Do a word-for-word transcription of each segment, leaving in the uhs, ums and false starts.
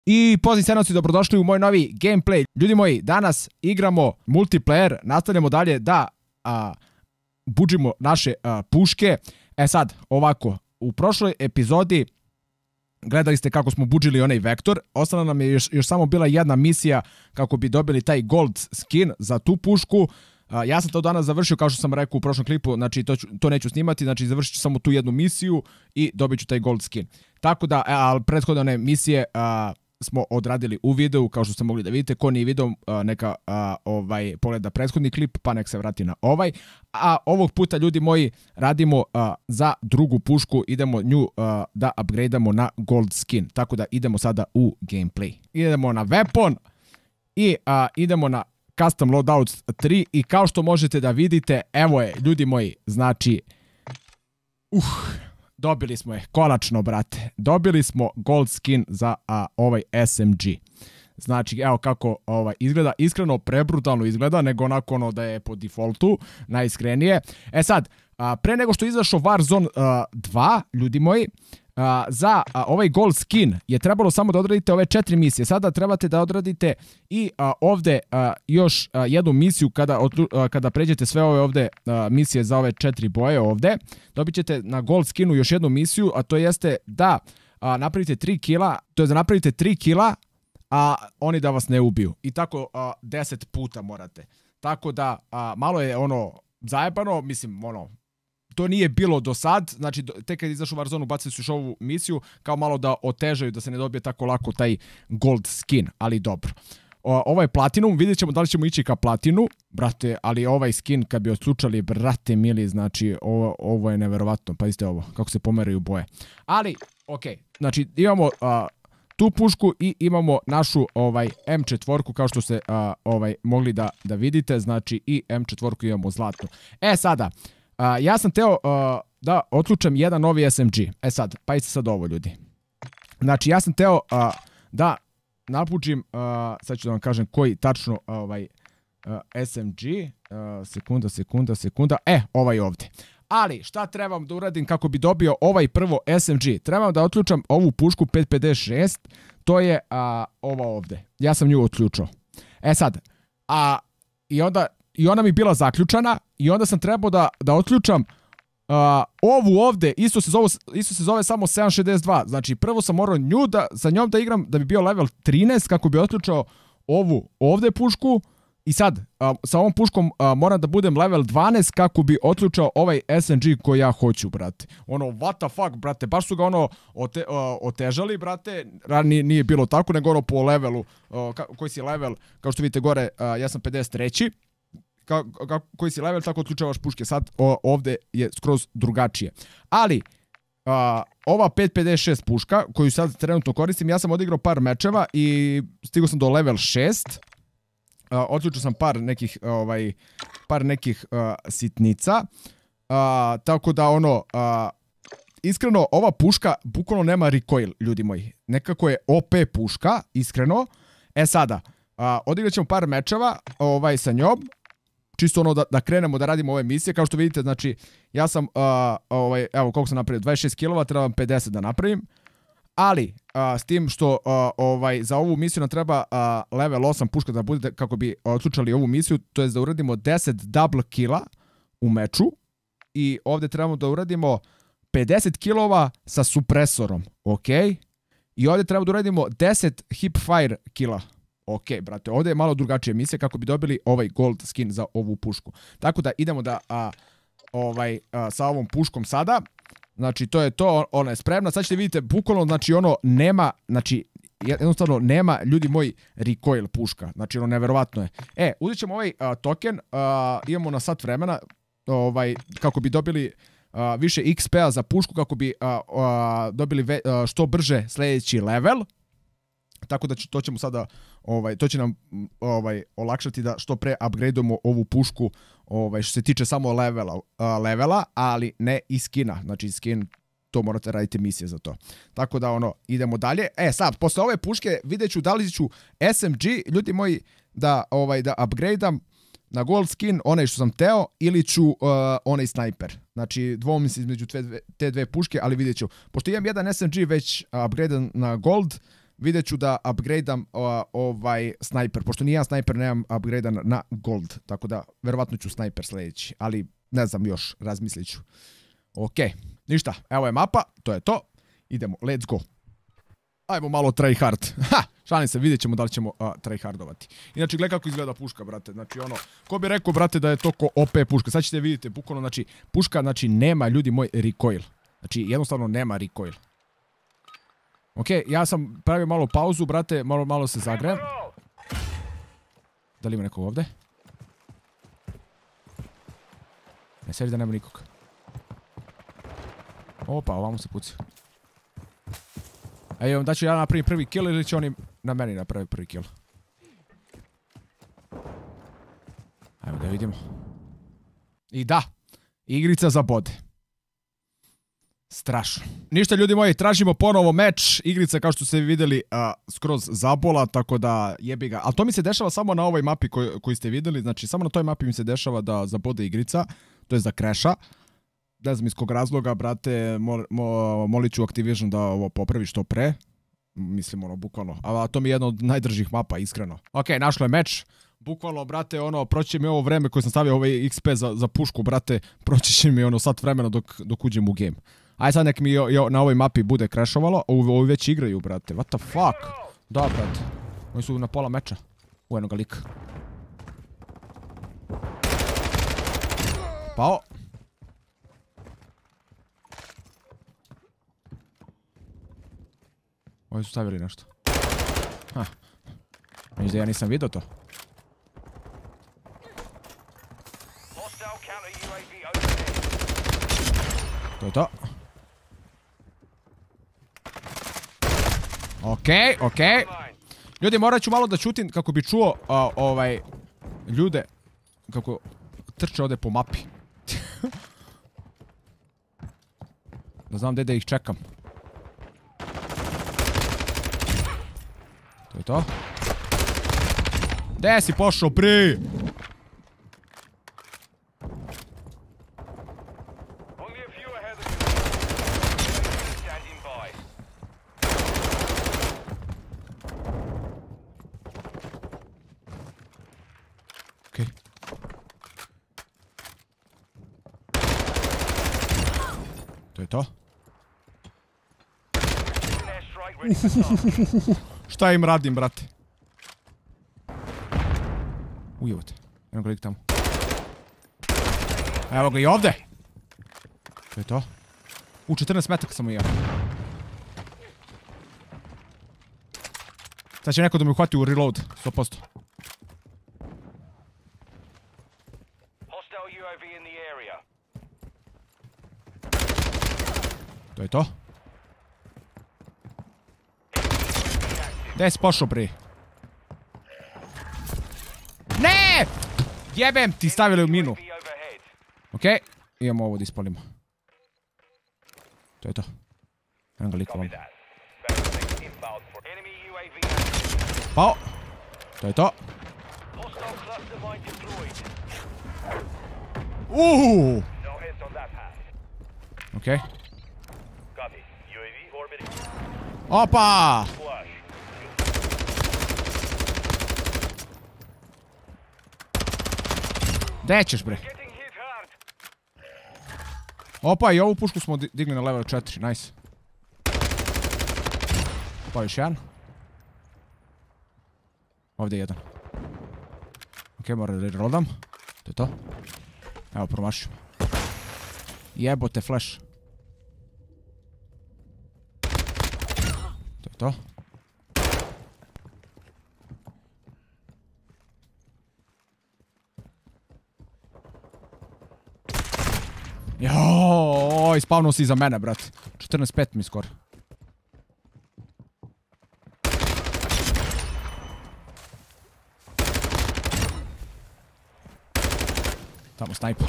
I pozdrav senoci, dobrodošli u moj novi gameplay. Ljudi moji, danas igramo multiplayer, nastavljamo dalje da a, budžimo naše a, puške. E sad, ovako, u prošloj epizodi gledali ste kako smo budžili onaj vektor. Ostala nam je još, još samo bila jedna misija kako bi dobili taj gold skin za tu pušku. Uh, ja sam to danas završio, kao što sam rekao u prošlom klipu, znači to, ću, to neću snimati, znači završit ću samo tu jednu misiju i dobit ću taj gold skin. Tako da, ali prethodne one misije uh, smo odradili u videu, kao što ste mogli da vidite. Ko nije video, uh, neka uh, ovaj, pogleda prethodni klip, pa nek se vrati na ovaj. A ovog puta, ljudi moji, radimo uh, za drugu pušku, idemo nju uh, da upgradeamo na gold skin. Tako da idemo sada u gameplay. Idemo na weapon i uh, idemo na Custom Loadouts tri i kao što možete da vidite, evo je, ljudi moji, znači, uh, dobili smo je, konačno, brate, dobili smo gold skin za a, ovaj S M G. Znači, evo kako ovaj, izgleda, iskreno prebrutalno izgleda, nego onako ono da je po defaultu, najiskrenije. E sad, a, pre nego što je izašao Warzone a, dva, ljudi moji, Uh, za uh, ovaj gold skin je trebalo samo da odradite ove četiri misije. Sada trebate da odradite i uh, ovde uh, još uh, jednu misiju kada, uh, kada pređete sve ove ovde uh, misije za ove četiri boje ovde. Dobit ćete na gold skinu još jednu misiju, a to jeste da uh, napravite tri kila, to je da napravite tri kila, a oni da vas ne ubiju. I tako uh, deset puta morate. Tako da uh, malo je ono zajebano, mislim ono, to nije bilo do sad, znači tek kad izašao u Warzone bacili su još ovu misiju kao malo da otežaju da se ne dobije tako lako taj gold skin, ali dobro. O, ovo je platinum, vidjet ćemo da li ćemo ići ka platinu, brate, ali ovaj skin kad bi odslučali, brate mili, znači ovo, ovo je neverovatno, pa isto ovo, kako se pomeraju boje. Ali, okej, okay, znači imamo a, tu pušku i imamo našu ovaj M četiri kao što ste a, ovaj, mogli da, da vidite, znači i M četiri imamo zlatnu. E sada, Uh, ja sam teo uh, da otključam jedan novi S M G. E sad, pa isto sad ovo, ljudi. Znači, ja sam teo uh, da napučim, uh, sad ću da vam kažem koji tačno ovaj uh, S M G. Uh, sekunda, sekunda, sekunda. E, ovaj ovdje. Ali, šta trebam da uradim kako bi dobio ovaj prvo S M G? Trebam da otključam ovu pušku pet pedeset šest. To je uh, ova ovdje. Ja sam nju otključao. E sad, a i onda... I ona mi bila zaključana i onda sam trebao da, da otključam uh, ovu ovde, isto se, zove, isto se zove samo sedam šezdeset dva. Znači prvo sam morao nju da, sa njom da igram da bi bio level trinaest kako bi otključao ovu ovde pušku. I sad uh, sa ovom puškom uh, moram da budem level dvanaest kako bi otključao ovaj S M G koji ja hoću, brate. Ono, what the fuck, brate, baš su ga ono ote, uh, otežali, brate. Ranije nije bilo tako, nego ono po levelu, uh, ka, koji si level, kao što vidite gore, uh, ja sam pedeset treći. Ka, ka, koji si level, tako otključavaš puške. Sad o, ovde je skroz drugačije. Ali, a, ova pet pedeset šest puška, koju sad trenutno koristim, ja sam odigrao par mečeva i stigao sam do level šest. A, otključio sam par nekih, ovaj, par nekih a, sitnica. A, tako da, ono, a, iskreno, ova puška bukvalno nema recoil, ljudi moji. Nekako je O P puška, iskreno. E sada, a, odigrat ćemo par mečeva ovaj, sa njom. Čisto ono da, da krenemo da radimo ove misije. Kao što vidite, znači, ja sam, uh, ovaj, evo koliko sam napravio, dvadeset šest kilova, trebam pedeset da napravim. Ali, uh, s tim što uh, ovaj, za ovu misiju nam treba uh, level osam puška da bude kako bi otključali ovu misiju, to je da uradimo deset double killa u meču. I ovdje trebamo da uradimo pedeset kilova sa supresorom, ok? I ovdje trebamo da uradimo deset hip fire killa. Ok, brate, ovdje je malo drugačija misija kako bi dobili ovaj gold skin za ovu pušku. Tako da idemo da a, ovaj, a, sa ovom puškom sada. Znači, to je to, ona je spremna. Sad ćete vidite, bukvalno, znači, ono nema, znači, jednostavno nema, ljudi moji, recoil puška. Znači, ono, neverovatno je. E, uzet ćemo ovaj a, token, a, imamo na sat vremena, ovaj, kako bi dobili a, više X P-a za pušku, kako bi a, a, dobili ve, a, što brže sljedeći level. Tako da će, to ćemo sada, ovaj, to će nam ovaj, olakšati da što pre upgradeujemo ovu pušku ovaj, što se tiče samo levela, uh, levela, ali ne i skina. Znači skin, to morate raditi misije za to. Tako da ono, idemo dalje. E sad, posle ove puške vidjet ću da li ću S M G, ljudi moji, da, ovaj, da upgradeam na gold skin, onaj što sam teo, ili ću uh, onaj sniper. Znači, dvom se između te dve, te dve puške, ali vidjet ću. Pošto imam jedan S M G već upgradean na gold, vidjet ću da upgradeam uh, ovaj snajper, pošto nijedan snajper nemam upgradean na gold, tako da verovatno ću snajper sljedeći, ali ne znam još, razmislit ću. Ok, ništa, evo je mapa, to je to, idemo, let's go. Ajmo malo tryhard. Ha, šalim se, vidjet ćemo da li ćemo uh, tryhardovati. Inače, gledaj kako izgleda puška, brate. Znači, ono, ko bi rekao, brate, da je to ko O P puška. Sad ćete vidjeti, bukvalno, znači, puška, znači, nema, ljudi moj, recoil. Znači, jednostavno nema recoil. Ok, ja sam pravio malo pauzu, brate, malo, malo se zagrejem. Da li ima nekog ovdje? Ne, seri da nema nikog. Opa, ovamo se puci. Ej, da ću ja napravim prvi kill ili će oni na meni napraviti prvi kill? Ajmo da vidimo. I da, igrica za bode. Strašno. Ništa, ljudi moji, tražimo ponovo meč. Igrica, kao što ste vidjeli, uh, skroz zabola, tako da jebi ga. Ali to mi se dešava samo na ovoj mapi koj, koju ste vidjeli. Znači, samo na toj mapi mi se dešava da zabode igrica. To je za kreša. Ne znam iz kog razloga, brate, mo, mo, molit ću Activision da ovo popravi što pre. Mislim, ono, bukvalno. A to mi je jedna od najdržih mapa, iskreno. Ok, našlo je meč. Bukvalno, brate, ono, proći će mi ovo vreme koje sam stavio ovaj X P za, za pušku, brate, proći će mi ono sat vremena dok, dok uđem u game. Aj sad nek mi jo, jo, na ovoj mapi bude crashovalo. Ovi već igraju, brate. What the fuck? Da, brate. Oni su na pola meča. U jednoga lika. Pao. Ovi su stavili nešto. Ha. Mislim da ja nisam vidio to. To je to. Okej, okay, okej. Okay. Ljudi, morat ću malo da čutim kako bi čuo uh, ovaj ljude kako trče ovdje po mapi. Da znam gdje da ih čekam. To je to. Gdje si pošao, pri? Okej. To je to. Šta im radim, brate? Ujevo te. Jednog lik tamo. Evo ga i ovdje. To je to. U, četrnaest metaka sam i ja. Sad će neko da mi uhvati u reload. sto posto. To je to. Gdje si pošao, pri? Ne! Jebem ti, stavili u minu. Okej, imamo ovo da ispalimo. To je to. Jedan ga lik ovom. Pao. To je to. Uuuu. Okej. Opa! Gdje ćeš, bre? Opa, i ovu pušku smo digli na level četiri, nice. Pa još jedan. Ovdje je jedan. Ok, moram da reloadam. To je to. Evo, promašim. Jebote, flash. To je to. Joooo, ispavnuo si iza mene, brate. četrnaest pet mi skoro. Tamo snajper.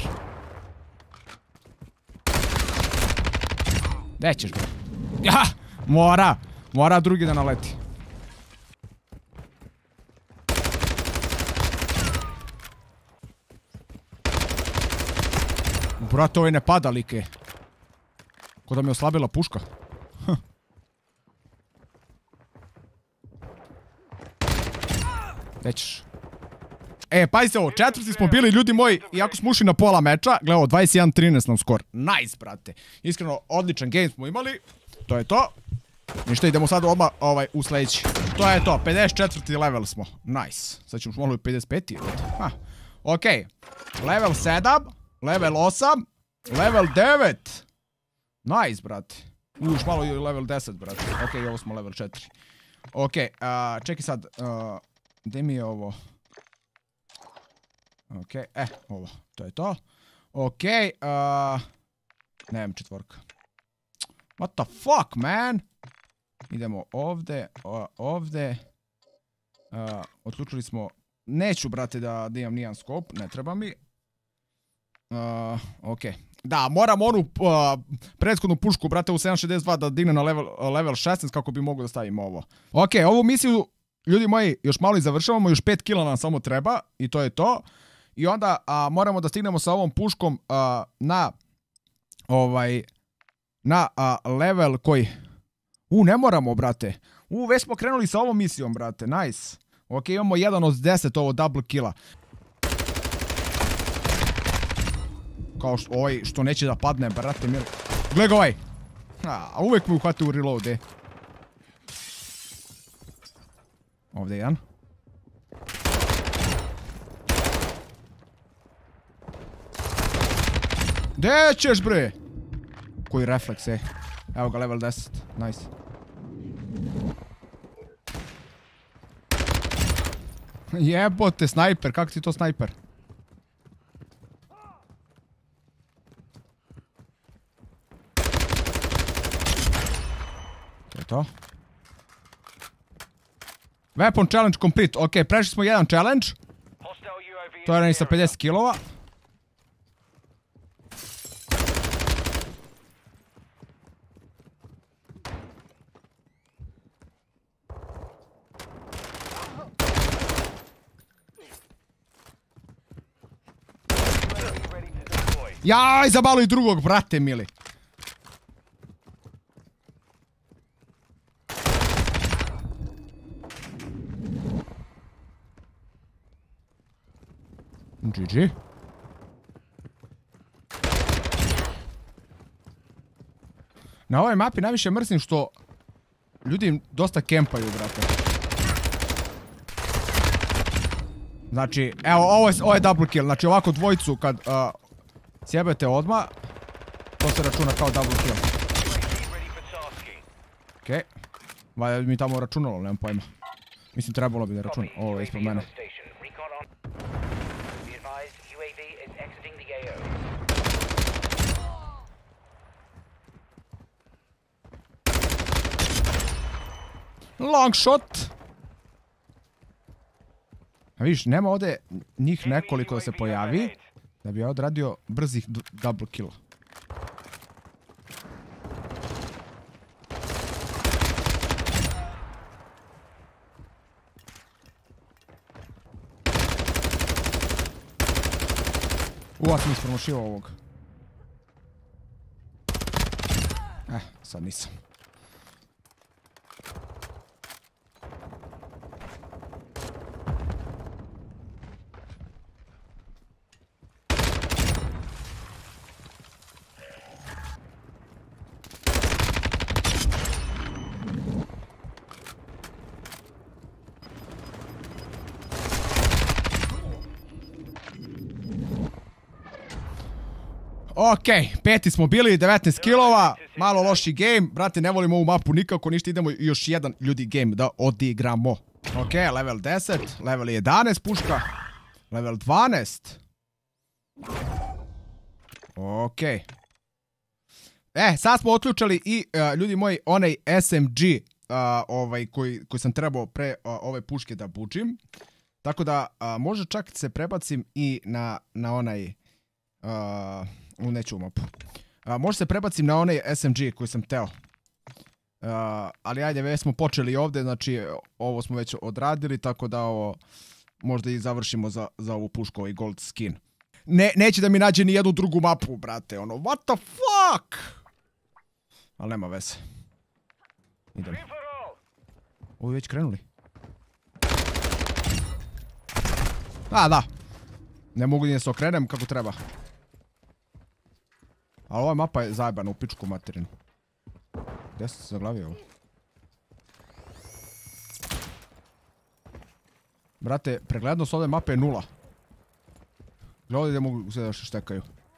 Gdje ćeš, bre? Ja! Mora! Mora drugi da naleti. Brate, ovo ne pada, like. Ko da mi je oslabila puška. Hm. Većeš. E, pazite ovo, četvrti smo bili, ljudi moji, iako smo ušli na pola meča, gle ovo, dvadeset jedan trinaest nam skor. Nice, brate. Iskreno, odličan game smo imali. To je to. Ništa, idemo sad odmah ovaj, u sljedeći. To je to, pedeset četvrti level smo. Nice. Sad ćemo malo i pedeset peti. Ha. Ok. Level sedam, level osam, level devet. Nice, brate. Už malo i level deset, brate. Ok, ovo smo level četiri. Ok, uh, čekaj sad. Uh, gdje mi je ovo? Ok, eh, ovo. To je to. Ok, uh, nemam četvorka. What the fuck, man? Idemo ovdje, ovdje. Uh, odlučili smo... Neću, brate, da, da imam nijedan skop. Ne treba mi. Uh, ok. Da, moram onu uh, prethodnu pušku, brate, u sedam šezdeset dva da digne na level, level šesnaest kako bi mogu da stavim ovo. Ok, ovu misiju, ljudi moji, još malo i završavamo. Još pet kila nam samo treba. I to je to. I onda uh, moramo da stignemo sa ovom puškom uh, na... Ovaj... Na uh, level koji... U, ne moramo, brate. U, već smo krenuli sa ovom misijom, brate. Nice. Ok, imamo jedan od deset ovo double killa. Kao što, ovaj, što neće da padne, brate, mir. Gle ga ovaj. A, uvek mu uhvati u reload, e. Ovdje jedan. Gdje ćeš, bre? Koji refleks, e. Evo ga, level deset. Nice. Jebote, snajper. Kako ti to snajper? To je to. Weapon challenge complete. Ok, prešli smo jedan challenge. To je onaj sa pedeset kilova. Jaj, zabalo i drugog, brate mili. G G. Na ovoj mapi najviše mrzim što ljudi dosta kempaju, brate. Znači, evo, ovo je, ovo je double kill. Znači, ovako dvojicu kad uh, sjebete odmah, to se računa kao double kill. Okej. Okay. Valjda mi tamo računalo, nemam pojma. Mislim, trebalo bi da računa. Ovo je ispod mene. Long shot! A vidiš, nema ovdje njih nekoliko da se pojavi, da bi ja odradio brzih double kill. Uvijek sam ispromošio ovog. Eh, sad nisam. Ok, peti smo bili, devetnaest kilova, malo loši game, brate, ne volim ovu mapu nikako, ništa, idemo još jedan ljudi game da odigramo. Ok, level deset, level jedanaest puška, level dvanaest. Ok. E, sad smo otključali i, uh, ljudi moji, onaj S M G uh, ovaj, koji, koji sam trebao pre uh, ove puške da bučim. Tako da, uh, može čak se prebacim i na, na onaj... Uh, u neću mapu. Uh, možda se prebacim na onaj S M G koji sam teo. Uh, ali ajde, već smo počeli ovdje, znači ovo smo već odradili, tako da ovo možda i završimo za, za ovu pušku, ovaj gold skin. Ne, neće da mi nađe ni jednu drugu mapu, brate, ono, what the fuck? Ali nema veze. Idemo. Ovi već krenuli. A, da. Ne mogu ni da se okrenem kako treba. Ali ova mapa je zajebana u pičku materinu. Gdje sam se zaglavio ovo? Brate, preglednost ove mape je nula. Gledaj ovdje gdje mogu se da štekaju.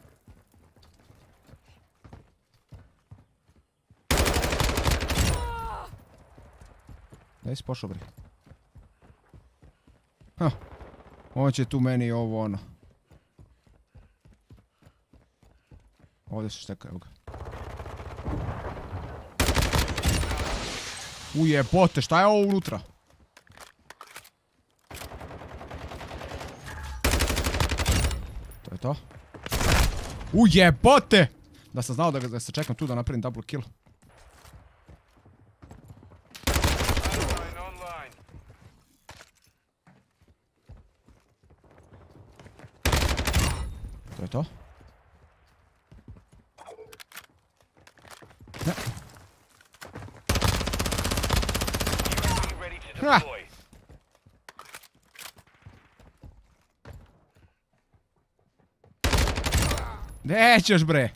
Gdje si pošao, bre? Ha. Ovo će tu meni ovo ono. Ovdje se štekaju, evo ga. Ujebote, šta je ovo unutra? To je to. Ujebote! Da sam znao da ga se čekam tu da napravim double kill. To je to. Ne. Ha! Gdje ćeš, bre?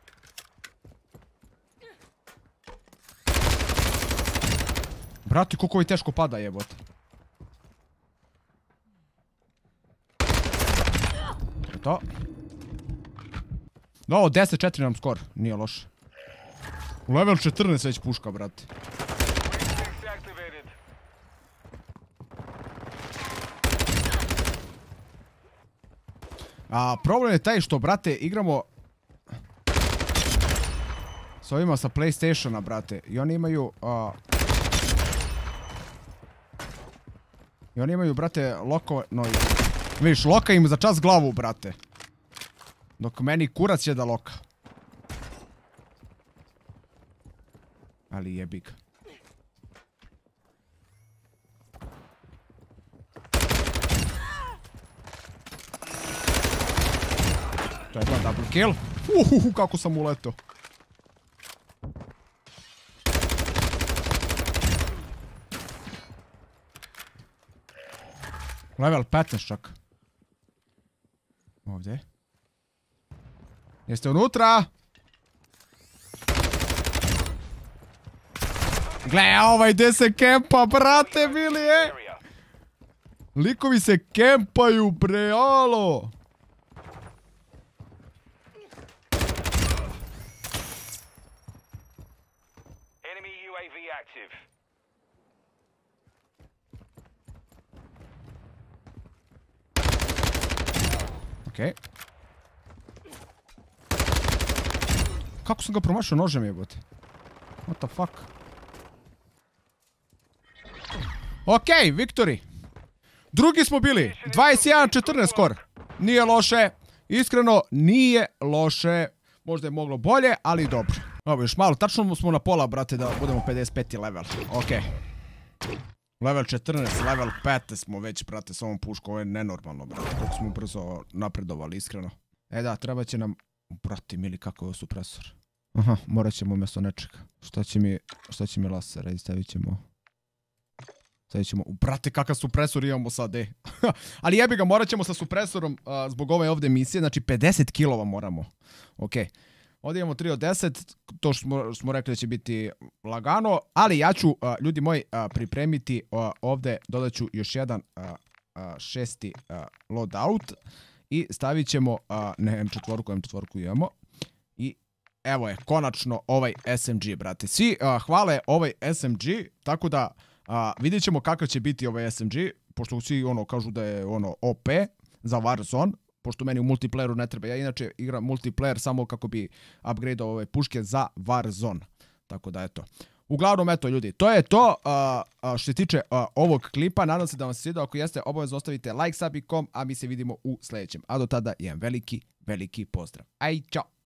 Brati, koliko je teško pada, jebote. To je to. No, deset četiri nam skor, nije loše. U level četrnaest već puška, brate. A problem je taj što, brate, igramo s ovima sa PlayStationa, brate. I oni imaju... A... I oni imaju, brate, loko... No, vidiš, loka im za čas glavu, brate. Dok meni kurac će da loka. Ali jebi ga. To je to, double kill. Uhuhu, kako sam uletao. Level petnaest čak. Ovdje. Jeste unutra? Gle, ovaj gdje se kempa, brate, bili je. Likovi se kempaju, bre, alo. Okej. Kako sam ga promašao nožem, jebote? What the fuck? Okej, victory. Drugi smo bili. dvadeset jedan četrnaest skor. Nije loše. Iskreno, nije loše. Možda je moglo bolje, ali dobro. Dobro, još malo. Tačno smo na pola, brate, da budemo pedeset peti level. Okej. Level četrnaest, level petnaest smo već, brate, s ovom puškom. Ovo je nenormalno, brate. Koliko smo brzo napredovali, iskreno. E da, treba će nam... Brate, mili, kako je ovo supresor. Aha, morat ćemo umjesto nečega. Šta će mi... Šta će mi laser? Ajde, stavit ćemo... Stavit ćemo... Brate, kakav supresor imamo sad, e. Ali jebi ga, morat ćemo sa supresorom uh, zbog ove ovdje misije. Znači, pedeset kilova moramo. Okej. Okay. Ovdje imamo tri od deset, to što smo, smo rekli da će biti lagano, ali ja ću, uh, ljudi moji, uh, pripremiti uh, ovdje, dodat ću još jedan uh, uh, šesti uh, loadout i stavit ćemo, uh, ne, M četiri, M četiri imamo, i evo je, konačno ovaj S M G, brate. Svi uh, hvale ovaj S M G, tako da uh, vidjet ćemo kakav će biti ovaj S M G, pošto svi ono kažu da je ono O P za Warzone, pošto meni u multiplayeru ne treba. Ja inače igram multiplayer samo kako bi upgradeao ove puške za Warzone. Tako da eto. Uglavnom eto ljudi, to je to uh, uh, što se tiče uh, ovog klipa. Nadam se da vam se svidio. Ako jeste, obavezno ostavite like, sub i kom, a mi se vidimo u sljedećem. A do tada jedan veliki, veliki pozdrav. Aj, čao!